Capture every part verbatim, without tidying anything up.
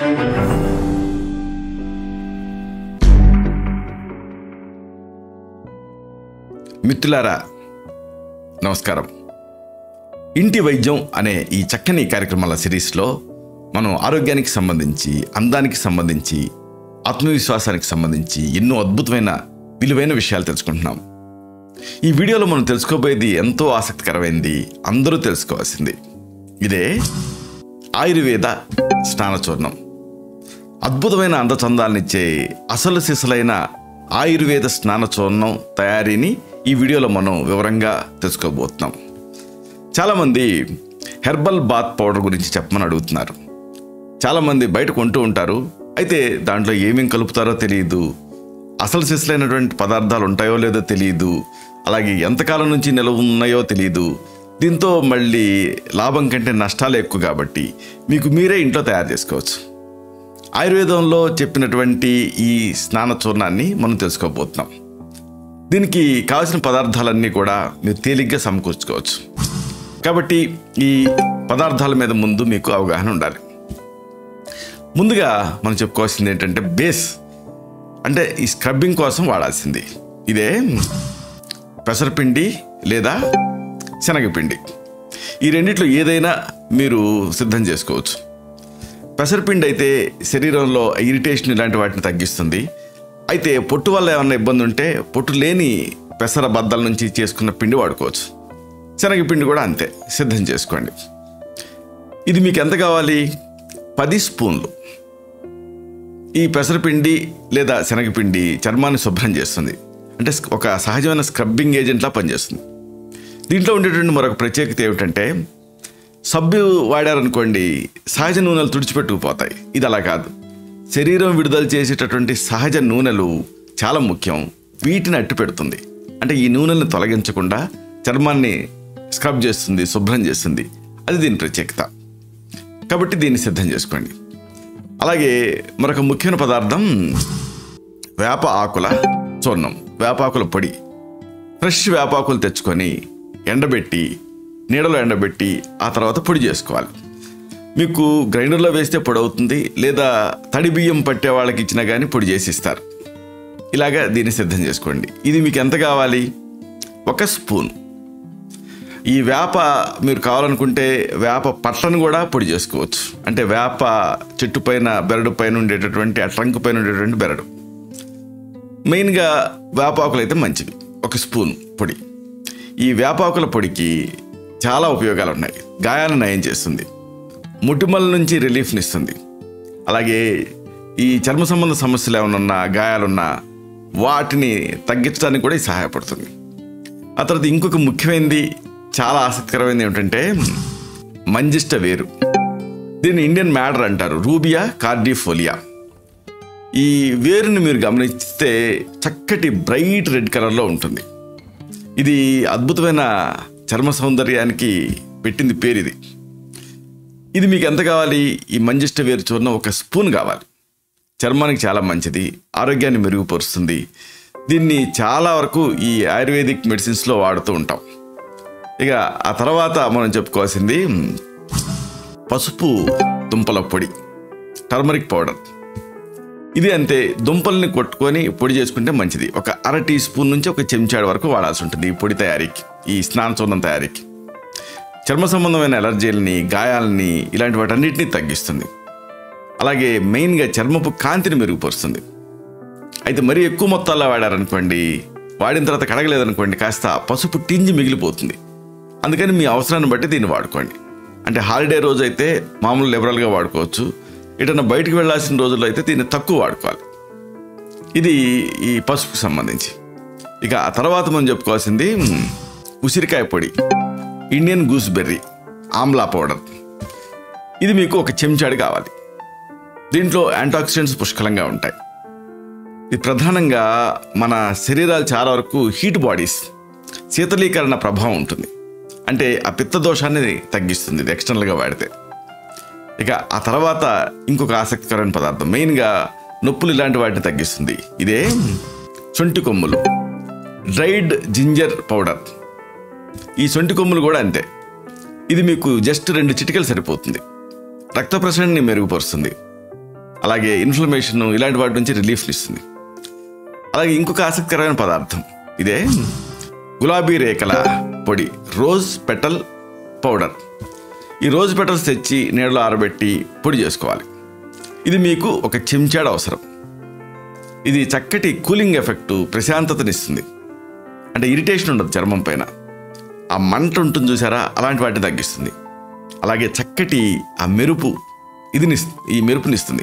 మిత్రులారా నమస్కారం. ఇంటి వైద్యం అనే ఈ చక్కని కార్యక్రమాల సిరీస్లో మనం ఆరోగ్యానికి సంబంధించి, అందానికి సంబంధించి, ఆత్మవిశ్వాసానికి సంబంధించి ఎన్నో అద్భుతమైన విలువైన విషయాలు తెలుసుకుంటున్నాం. ఈ వీడియోలో మనం తెలుసుకోబోయేది ఎంతో ఆసక్తికరమైనది, అందరూ తెలుసుకోవాల్సింది. ఇదే ఆయుర్వేద స్నానచూర్ణం. అద్భుతమైన అందచందాలనిచ్చే అసలు సిసలైన ఆయుర్వేద స్నానచూర్ణం తయారీని ఈ వీడియోలో మనం వివరంగా తెలుసుకోబోతున్నాం. చాలామంది హెర్బల్ బాత్ పౌడర్ గురించి చెప్పమని అడుగుతున్నారు. చాలామంది బయట కొంటూ ఉంటారు, అయితే దాంట్లో ఏమేం కలుపుతారో తెలియదు, అసలు సిసలైనటువంటి పదార్థాలు ఉంటాయో లేదో తెలియదు, అలాగే ఎంతకాలం నుంచి నిలవ ఉన్నాయో తెలియదు. దీంతో మళ్ళీ లాభం కంటే నష్టాలు ఎక్కువ కాబట్టి మీకు మీరే ఇంట్లో తయారు చేసుకోవచ్చు. ఆయుర్వేదంలో చెప్పినటువంటి ఈ స్నాన చూర్ణాన్ని మనం తెలుసుకోబోతున్నాం. దీనికి కావాల్సిన పదార్థాలన్నీ కూడా మీరు తేలిగ్గా సమకూర్చుకోవచ్చు. కాబట్టి ఈ పదార్థాల మీద ముందు మీకు అవగాహన ఉండాలి. ముందుగా మనం చెప్పుకోవాల్సింది ఏంటంటే బేస్, అంటే ఈ స్క్రబ్బింగ్ కోసం వాడాల్సింది ఇదే పెసరపిండి లేదా శనగపిండి. ఈ రెండిట్లో ఏదైనా మీరు సిద్ధం చేసుకోవచ్చు. పెసరపిండి అయితే శరీరంలో ఇరిటేషన్ ఇలాంటి వాటిని తగ్గిస్తుంది. అయితే పొట్టు వల్ల ఏమన్నా ఇబ్బంది ఉంటే పొట్టు లేని పెసర బద్దల నుంచి చేసుకున్న పిండి వాడుకోవచ్చు. శనగపిండి కూడా అంతే, సిద్ధం చేసుకోండి. ఇది మీకు ఎంత కావాలి? పది స్పూన్లు. ఈ పెసరపిండి లేదా శనగపిండి చర్మాన్ని శుభ్రం చేస్తుంది, అంటే ఒక సహజమైన స్క్రబ్బింగ్ ఏజెంట్లా పనిచేస్తుంది. దీంట్లో ఉండేటువంటి మరొక ప్రత్యేకత ఏమిటంటే సబ్బు వాడారనుకోండి సహజ నూనెలు తుడిచిపెట్టుకుపోతాయి. ఇది అలా కాదు. శరీరం విడుదల చేసేటటువంటి సహజ నూనెలు చాలా ముఖ్యం. వీటిని అట్టు పెడుతుంది, అంటే ఈ నూనెలను తొలగించకుండా చర్మాన్ని స్క్రబ్ చేస్తుంది, శుభ్రం చేస్తుంది. అది దీని ప్రత్యేకత. కాబట్టి దీన్ని సిద్ధం చేసుకోండి. అలాగే మరొక ముఖ్యమైన పదార్థం వేప ఆకుల చూర్ణం, వేపాకుల పొడి. ఫ్రెష్ వేపాకులు తెచ్చుకొని ఎండబెట్టి, నీడలో ఎండబెట్టి ఆ తర్వాత పొడి చేసుకోవాలి. మీకు గ్రైండర్లో వేస్తే పొడి అవుతుంది, లేదా తడి బియ్యం పట్టే వాళ్ళకి ఇచ్చినా కానీ పొడి చేసి ఇస్తారు. ఇలాగా దీన్ని సిద్ధం చేసుకోండి. ఇది మీకు ఎంత కావాలి? ఒక స్పూన్. ఈ వేప మీరు కావాలనుకుంటే వేప పట్లను కూడా పొడి చేసుకోవచ్చు. అంటే వేప చెట్టు పైన బెరడు పైన ఉండేటటువంటి, ఆ ట్రంక్ పైన ఉండేటువంటి బెరడు. మెయిన్గా వేపాకులు అయితే మంచివి. ఒక స్పూన్ పొడి. ఈ వేపాకుల పొడికి చాలా ఉపయోగాలు ఉన్నాయి. గాయాలను నయం చేస్తుంది, ముటిమల నుంచి రిలీఫ్ని ఇస్తుంది. అలాగే ఈ చర్మ సంబంధ సమస్యలు ఏమైనా ఉన్నా, గాయాలున్నా వాటిని తగ్గించడానికి కూడా ఇది సహాయపడుతుంది. ఆ తర్వాత ఇంకొక ముఖ్యమైనది, చాలా ఆసక్తికరమైనది ఏమిటంటే మంజిష్ట వేరు. దీన్ని ఇండియన్ మ్యాడర్ అంటారు, రూబియా కార్డిఫోలియా. ఈ వేరుని మీరు గమనిస్తే చక్కటి బ్రైట్ రెడ్ కలర్లో ఉంటుంది. ఇది అద్భుతమైన చర్మ సౌందర్యానికి పెట్టింది పేరు ఇది. ఇది మీకు ఎంత కావాలి? ఈ మంజిష్ట వేరు చూర్ణం ఒక స్పూన్ కావాలి. చర్మానికి చాలా మంచిది, ఆరోగ్యాన్ని మెరుగుపరుస్తుంది. దీన్ని చాలా వరకు ఈ ఆయుర్వేదిక్ మెడిసిన్స్లో వాడుతూ ఉంటాం. ఇక ఆ తర్వాత మనం చెప్పుకోవాల్సింది పసుపు దుంపల పొడి, టర్మరిక్ పౌడర్. ఇది అంతే, దుంపల్ని కొట్టుకొని పొడి చేసుకుంటే మంచిది. ఒక అర టీ స్పూన్ నుంచి ఒక చెంచాడు వరకు వాడాల్సి ఉంటుంది ఈ పొడి తయారీకి, ఈ స్నాన చూర్ణం తయారీకి. చర్మ సంబంధమైన ఎలర్జీలని, గాయాలని, ఇలాంటి వాటన్నిటిని తగ్గిస్తుంది. అలాగే మెయిన్గా చర్మపు కాంతిని మెరుగుపరుస్తుంది. అయితే మరీ ఎక్కువ మొత్తాల్లో వాడారనుకోండి, వాడిన తర్వాత కడగలేదనుకోండి, కాస్త పసుపు టింజి మిగిలిపోతుంది. అందుకని మీ అవసరాన్ని బట్టి దీన్ని వాడుకోండి. అంటే హాలిడే రోజు అయితే మామూలు లిబరల్గా వాడుకోవచ్చు. ఎటన్నా బయటకు వెళ్ళాల్సిన రోజుల్లో అయితే దీన్ని తక్కువ వాడుకోవాలి. ఇది ఈ పసుపుకు సంబంధించి. ఇక ఆ తర్వాత మనం చెప్పుకోవాల్సింది ఉసిరికాయ పొడి, ఇండియన్ గూస్బెర్రీ, ఆమ్లా పౌడర్. ఇది మీకు ఒక చెంచాడు కావాలి. దీంట్లో యాంటాక్సిడెంట్స్ పుష్కలంగా ఉంటాయి. ఇది ప్రధానంగా మన శరీరాలు చాలా వరకు హీట్ బాడీస్, శీతలీకరణ ప్రభావం ఉంటుంది. అంటే ఆ పిత్త దోషాన్ని తగ్గిస్తుంది ఇది ఎక్స్టర్నల్గా వాడితే. ఇక ఆ తర్వాత ఇంకొక ఆసక్తికరమైన పదార్థం, మెయిన్గా నొప్పులు ఇలాంటి వాటిని తగ్గిస్తుంది. ఇదే సొంటి కొమ్ములు, డ్రైడ్ జింజర్ పౌడర్. ఈ సొంటి కొమ్ములు కూడా అంతే. ఇది మీకు జస్ట్ రెండు చిటికలు సరిపోతుంది. రక్త ప్రసరణని మెరుగుపరుస్తుంది. అలాగే ఇన్ఫ్లమేషన్ ఇలాంటి వాటి నుంచి రిలీఫ్ని ఇస్తుంది. అలాగే ఇంకొక ఆసక్తికరమైన పదార్థం ఇదే గులాబీ రేఖల పొడి, రోజ్ పెటల్ పౌడర్. ఈ రోజ్ పెటల్స్ తెచ్చి నీడలో ఆరబెట్టి పొడి చేసుకోవాలి. ఇది మీకు ఒక చెంచాడు అవసరం. ఇది చక్కటి కూలింగ్ ఎఫెక్టు, ప్రశాంతతనిస్తుంది. అంటే ఇరిటేషన్ ఉండదు చర్మం పైన, ఆ మంట ఉంటుంది చూసారా, అలాంటి వాటిని తగ్గిస్తుంది. అలాగే చక్కటి ఆ మెరుపు ఇది ఈ మెరుపునిస్తుంది.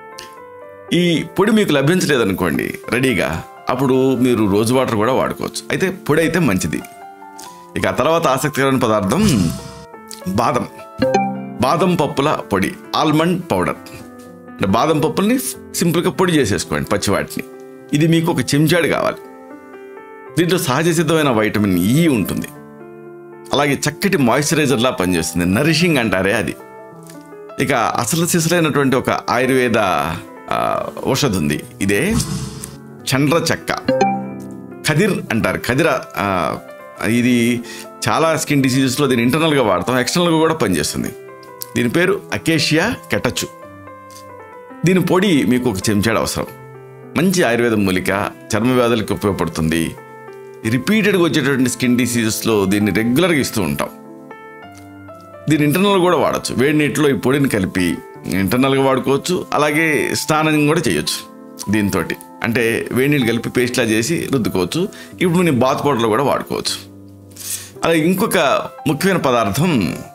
ఈ పొడి మీకు లభించలేదనుకోండి రెడీగా, అప్పుడు మీరు రోజ్ వాటర్ కూడా వాడుకోవచ్చు. అయితే పొడి అయితే మంచిది. ఇక ఆ తర్వాత ఆసక్తికరమైన పదార్థం బాదం బాదం పప్పుల పొడి, ఆల్మండ్ పౌడర్. అంటే బాదం పప్పుల్ని సింపుల్గా పొడి చేసేసుకోండి, పచ్చి వాటిని. ఇది మీకు ఒక చెంచాడు కావాలి. దీంట్లో సహజ సిద్ధమైన వైటమిన్ ఈ ఉంటుంది. అలాగే చక్కటి మాయిశ్చరైజర్లా పనిచేస్తుంది, నరిషింగ్ అంటారే అది. ఇక అసలు సిసలైనటువంటి ఒక ఆయుర్వేద ఔషధి ఉంది, ఇదే చండ్ర చెక్క, ఖదిర్ అంటారు. ఖదిర ఇది చాలా స్కిన్ డిసీజెస్లో దీన్ని ఇంటర్నల్గా వాడతాం, ఎక్స్టర్నల్గా కూడా పనిచేస్తుంది. దీని పేరు అకేషియా కెటచు. దీని పొడి మీకు ఒక చెంచాడు అవసరం. మంచి ఆయుర్వేద మూలిక, చర్మ వ్యాధులకి ఉపయోగపడుతుంది. రిపీటెడ్గా వచ్చేటటువంటి స్కిన్ డిసీజెస్లో దీన్ని రెగ్యులర్గా ఇస్తూ ఉంటాం. దీన్ని ఇంటర్నల్గా కూడా వాడచ్చు. వేడి నీటిలో ఈ పొడిని కలిపి ఇంటర్నల్గా వాడుకోవచ్చు. అలాగే స్నానం కూడా చేయొచ్చు దీంతో. అంటే వేడి నీళ్ళు కలిపి పేస్ట్లా చేసి రుద్దుకోవచ్చు. ఇప్పుడు నేను బాత్ పౌడర్లో కూడా వాడుకోవచ్చు. అలాగే ఇంకొక ముఖ్యమైన పదార్థం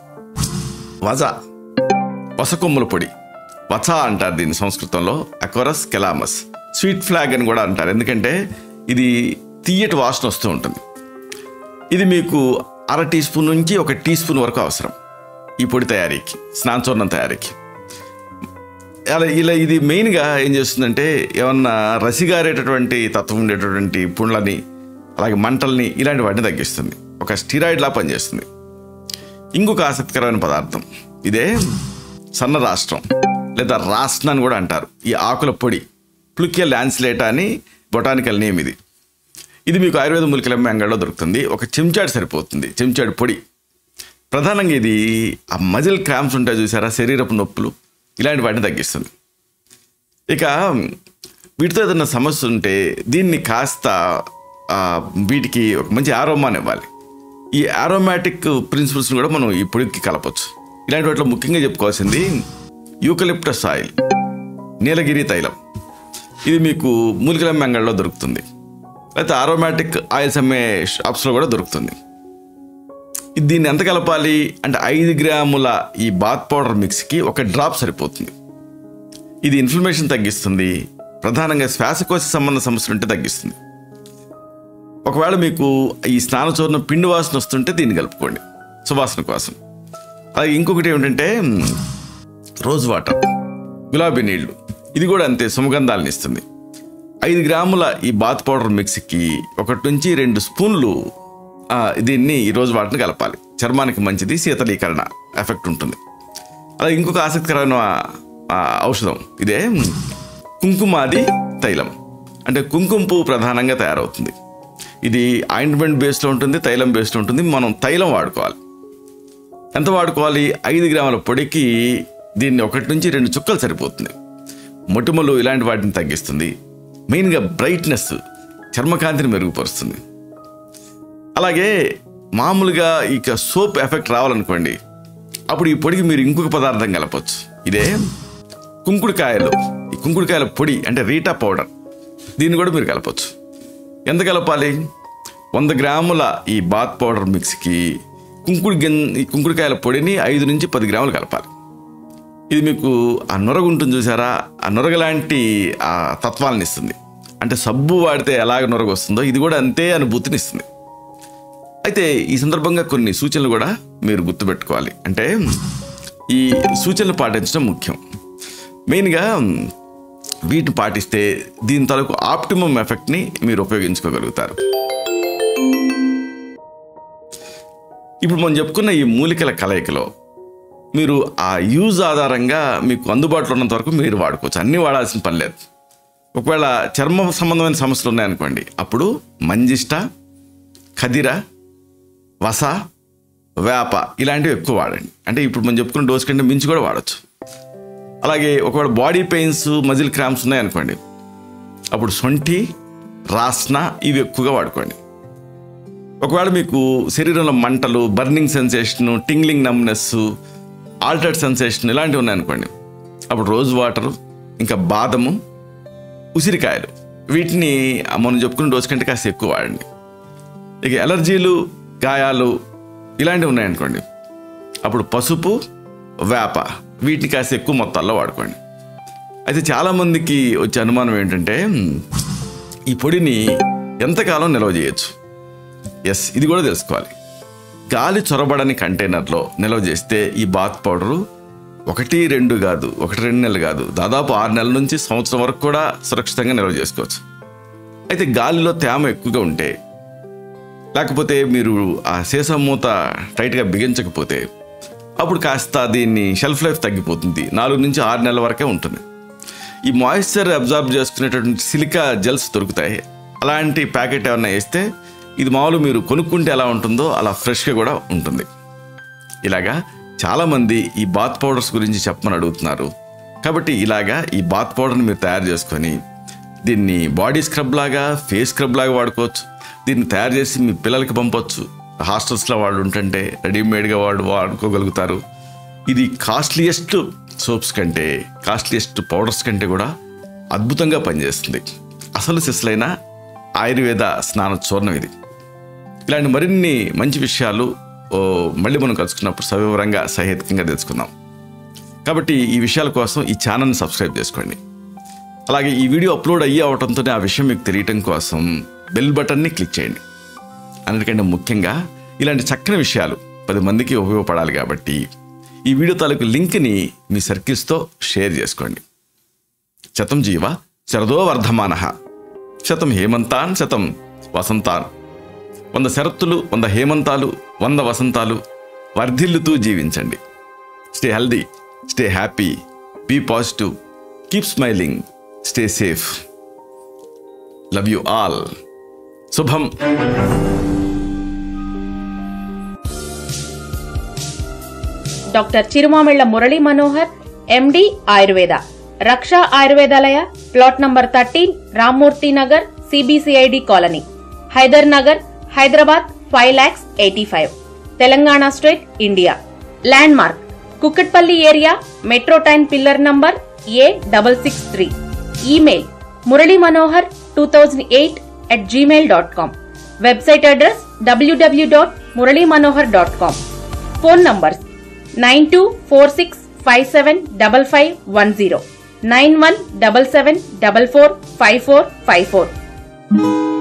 వజ, వసకొమ్ముల పొడి. వచ అంటారు దీన్ని సంస్కృతంలో, అకోరస్ కెలామస్. స్వీట్ ఫ్లాగ్ అని కూడా అంటారు, ఎందుకంటే ఇది తీయటి వాసన వస్తూ ఉంటుంది. ఇది మీకు అర టీ స్పూన్ నుంచి ఒక టీ స్పూన్ వరకు అవసరం ఈ పొడి తయారీకి, స్నానచూర్ణం తయారీకి. అలా ఇలా ఇది మెయిన్గా ఏం చేస్తుందంటే ఏమన్నా రసిగారేటటువంటి తత్వం ఉండేటటువంటి పుండ్లని, అలాగే మంటల్ని, ఇలాంటి వాటిని తగ్గిస్తుంది. ఒక స్టీరాయిడ్లా పనిచేస్తుంది. ఇంకొక ఆసక్తికరమైన పదార్థం ఇదే సన్న రాష్ట్రం లేదా రాస్న అని కూడా అంటారు. ఈ ఆకుల పొడి, ప్లుకియా ల్యాన్సిలేటా అని బొటానికల్ నేమ్ ఇది. ఇది మీకు ఆయుర్వేద మూలికల అంగడిలో దొరుకుతుంది. ఒక చెంచాడు సరిపోతుంది, చెంచాడు పొడి. ప్రధానంగా ఇది ఆ మజిల్ క్రాంప్స్ ఉంటాయి చూసారా, శరీరపు నొప్పులు, ఇలాంటి వాటిని తగ్గిస్తుంది. ఇక వీటితో ఏదైనా సమస్య ఉంటే దీన్ని కాస్త వీటికి ఒక మంచి ఆరోమాని ఇవ్వాలి. ఈ ఆరోమాటిక్ ప్రిన్సిపల్స్ని కూడా మనం ఈ పొడికి కలపచ్చు. ఇలాంటి వాటిలో ముఖ్యంగా చెప్పుకోవాల్సింది యూకలిప్టస్ ఆయిల్, నీలగిరి తైలం. ఇది మీకు మూలికల అంగడిలో దొరుకుతుంది. అయితే ఆరోమాటిక్ ఆయిల్స్ అమ్మే షాప్స్లో కూడా దొరుకుతుంది. దీన్ని ఎంత కలపాలి అంటే ఐదు గ్రాముల ఈ బాత్ పౌడర్ మిక్స్కి ఒక డ్రాప్ సరిపోతుంది. ఇది ఇన్ఫ్లమేషన్ తగ్గిస్తుంది. ప్రధానంగా శ్వాసకోశ సంబంధ సమస్యలు ఉంటే తగ్గిస్తుంది. ఒకవేళ మీకు ఈ స్నానచూర్ణం పిండి వాసన వస్తుంటే దీన్ని కలుపుకోండి సువాసన కోసం. అలాగే ఇంకొకటి ఏమిటంటే రోజ్ వాటర్, గులాబీ నీళ్లు. ఇది కూడా అంతే, సుమగంధాలను ఇస్తుంది. ఐదు గ్రాముల ఈ బాత్ పౌడర్ మిక్స్కి ఒకటి నుంచి రెండు స్పూన్లు దీన్ని ఈ రోజు వాటిని కలపాలి. చర్మానికి మంచిది, శీతలీకరణ ఎఫెక్ట్ ఉంటుంది. అలాగే ఇంకొక ఆసక్తికరమైన ఔషధం ఇదే కుంకుమాది తైలం. అంటే కుంకుమ పువ్వు ప్రధానంగా తయారవుతుంది. ఇది ఆయింట్మెంట్ బేస్లో ఉంటుంది, తైలం బేస్లో ఉంటుంది. మనం తైలం వాడుకోవాలి. ఎంత వాడుకోవాలి? ఐదు గ్రాముల పొడికి దీన్ని ఒకటి నుంచి రెండు చుక్కలు సరిపోతుంది. మొటిమలు ఇలాంటి వాటిని తగ్గిస్తుంది. మెయిన్గా బ్రైట్నెస్, చర్మకాంతిని మెరుగుపరుస్తుంది. అలాగే మామూలుగా ఇక సోప్ ఎఫెక్ట్ రావాలనుకోండి, అప్పుడు ఈ పొడికి మీరు ఇంకొక పదార్థం కలపచ్చు. ఇదే కుంకుడుకాయలు, ఈ కుంకుడుకాయల పొడి అంటే రీటా పౌడర్. దీన్ని కూడా మీరు కలపచ్చు. ఎంత కలపాలి? వంద గ్రాముల ఈ బాత్ పౌడర్ మిక్స్కి కుంకుడు గిన్ ఈ కుంకుడుకాయల పొడిని ఐదు నుంచి పది గ్రాములు కలపాలి. ఇది మీకు ఆ నొరగ ఉంటుంది చూసారా, ఆ నొరగ లాంటి ఆ తత్వాలను ఇస్తుంది. అంటే సబ్బు వాడితే ఎలాగ నొరగ వస్తుందో ఇది కూడా అంతే అనుభూతిని ఇస్తుంది. అయితే ఈ సందర్భంగా కొన్ని సూచనలు కూడా మీరు గుర్తుపెట్టుకోవాలి. అంటే ఈ సూచనలు పాటించడం ముఖ్యం. మెయిన్గా వీటిని పాటిస్తే దీని తాలూకు ఆప్టిమమ్ ఎఫెక్ట్ని మీరు ఉపయోగించుకోగలుగుతారు. ఇప్పుడు మనం చెప్పుకున్న ఈ మూలికల కలయికలో మీరు ఆ యూజ్ ఆధారంగా మీకు అందుబాటులో ఉన్నంత వరకు మీరు వాడుకోవచ్చు. అన్నీ వాడాల్సిన పని లేదు. ఒకవేళ చర్మ సంబంధమైన సమస్యలు ఉన్నాయనుకోండి, అప్పుడు మంజిష్ట, ఖదిర, వస, వేప ఇలాంటివి ఎక్కువ వాడండి. అంటే ఇప్పుడు మనం చెప్పుకున్న డోస్ కంటే మించి కూడా వాడచ్చు. అలాగే ఒకవేళ బాడీ పెయిన్స్, మజిల్ క్రాంప్స్ ఉన్నాయనుకోండి, అప్పుడు సొంఠి, రాస్న ఇవి ఎక్కువగా వాడుకోండి. ఒకవేళ మీకు శరీరంలో మంటలు, burning sensation, tingling numbness, altered sensation ఇలాంటివి ఉన్నాయనుకోండి, అప్పుడు రోజ్ వాటరు, ఇంకా బాదము, ఉసిరికాయలు వీటిని మనం చెప్పుకున్న డోస్ కంటే కాస్త ఎక్కువ వాడండి. ఇక ఎలర్జీలు, గాయాలు ఇలాంటివి ఉన్నాయనుకోండి, అప్పుడు పసుపు, వేప వీటిని కాస్త ఎక్కువ మొత్తాల్లో వాడుకోండి. అయితే చాలామందికి వచ్చే అనుమానం ఏంటంటే ఈ పొడిని ఎంతకాలం నిల్వ చేయొచ్చు? ఎస్, ఇది కూడా తెలుసుకోవాలి. గాలి చొరబడని కంటైనర్లో నిల్వ చేస్తే ఈ బాత్ పౌడరు ఒకటి రెండు కాదు, ఒకటి రెండు నెలలు కాదు, దాదాపు ఆరు నెలల నుంచి సంవత్సరం వరకు కూడా సురక్షితంగా నిల్వ చేసుకోవచ్చు. అయితే గాలిలో తేమ ఎక్కువగా ఉంటే, లేకపోతే మీరు ఆ సీసా మూత టైట్గా బిగించకపోతే అప్పుడు కాస్త దీన్ని షెల్ఫ్ లైఫ్ తగ్గిపోతుంది. నాలుగు నుంచి ఆరు నెలల వరకే ఉంటుంది. ఈ మాయిశ్చర్ అబ్జార్బ్ చేసుకునేటటువంటి సిలికా జెల్స్ దొరుకుతాయి. అలాంటి ప్యాకెట్ ఏమన్నా వేస్తే ఇది మామూలు మీరు కొనుక్కుంటే ఎలా ఉంటుందో అలా ఫ్రెష్గా కూడా ఉంటుంది. ఇలాగా చాలామంది ఈ బాత్ పౌడర్స్ గురించి చెప్పమని అడుగుతున్నారు. కాబట్టి ఇలాగా ఈ బాత్ పౌడర్ని మీరు తయారు చేసుకొని దీన్ని బాడీ స్క్రబ్ లాగా, ఫేస్ స్క్రబ్ లాగా వాడుకోవచ్చు. దీన్ని తయారు చేసి మీ పిల్లలకి పంపొచ్చు. హాస్టల్స్లో వాడు ఉంటుంటే రెడీమేడ్గా వాడు వాడుకోగలుగుతారు. ఇది కాస్ట్లీయెస్ట్ సోప్స్ కంటే, కాస్ట్లీయెస్ట్ పౌడర్స్ కంటే కూడా అద్భుతంగా పనిచేస్తుంది. అసలు సిసలైన ఆయుర్వేద స్నాన చూర్ణం ఇది. ఇలాంటి మరిన్ని మంచి విషయాలు మళ్ళీ మనం కలుసుకున్నప్పుడు సవివరంగా, సహేతుకంగా తెలుసుకుందాం. కాబట్టి ఈ విషయాల కోసం ఈ ఛానల్ని సబ్స్క్రైబ్ చేసుకోండి. అలాగే ఈ వీడియో అప్లోడ్ అయ్యి అవడంతో ఆ విషయం మీకు తెలియటం కోసం బెల్ బటన్ని క్లిక్ చేయండి. అన్నిటికంటే ముఖ్యంగా ఇలాంటి చక్కని విషయాలు పది మందికి ఉపయోగపడాలి కాబట్టి ఈ వీడియో తాలూకు లింక్ని మీ సర్కిల్స్తో షేర్ చేసుకోండి. శతం జీవ శరదో వర్ధమానః, శతం హేమంతాన్ శతం వసంతాన్. వంద శరత్తులు, వంద హేమంతాలు, వంద వసంతాలు వర్ధిల్లుతూ జీవించండి. Stay healthy, stay happy, be positive, keep smiling, stay safe. Love you all. శుభం. Doctor Chirumamilla Murali Manohar, MD Ayurveda, Raksha Ayurvedalaya, plot number thirteen, Rammurthy Nagar, CBCID colony, Hyder Nagar, Hyderabad five lakhs eighty five, Telangana state, India. Landmark Kukatpally area, metro train pillar number A double six three. Email Murali Manohar two thousand eight at Gmail dot com. Website address WW dot Murali Manohar dot com. Phone numbers nine two four six five seven double five one zero, nine one double seven double four five four five four.